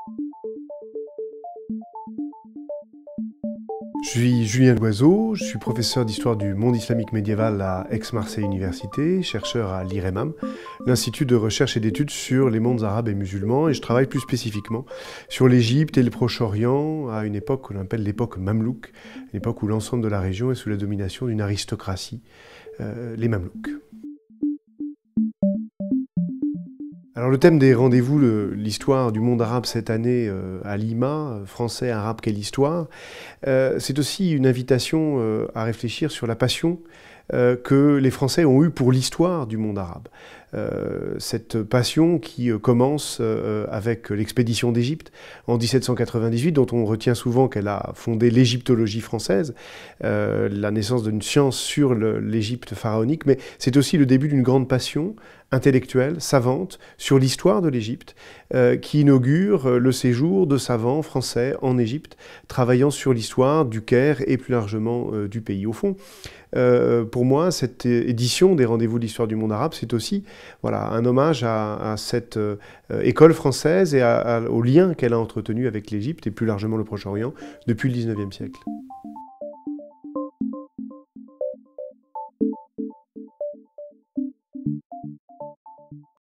Je suis Julien Loiseau, je suis professeur d'histoire du monde islamique médiéval à Aix-Marseille Université, chercheur à l'IREMAM, l'Institut de recherche et d'études sur les mondes arabes et musulmans, et je travaille plus spécifiquement sur l'Égypte et le Proche-Orient à une époque qu'on appelle l'époque mamelouk, une époque où l'ensemble de la région est sous la domination d'une aristocratie, les Mamelouks. Alors le thème des rendez-vous, l'histoire du monde arabe cette année à Lima, français, arabe, quelle histoire, c'est aussi une invitation à réfléchir sur la passion que les Français ont eue pour l'histoire du monde arabe. Cette passion qui commence avec l'expédition d'Égypte en 1798, dont on retient souvent qu'elle a fondé l'égyptologie française, la naissance d'une science sur l'Égypte pharaonique, mais c'est aussi le début d'une grande passion intellectuelle, savante, sur l'histoire de l'Égypte, qui inaugure le séjour de savants français en Égypte, travaillant sur l'histoire du Caire et plus largement du pays. Au fond, pour moi, cette édition des Rendez-vous de l'histoire du monde arabe, c'est aussi voilà, un hommage à cette école française et au lien qu'elle a entretenu avec l'Égypte et plus largement le Proche-Orient depuis le XIXe siècle.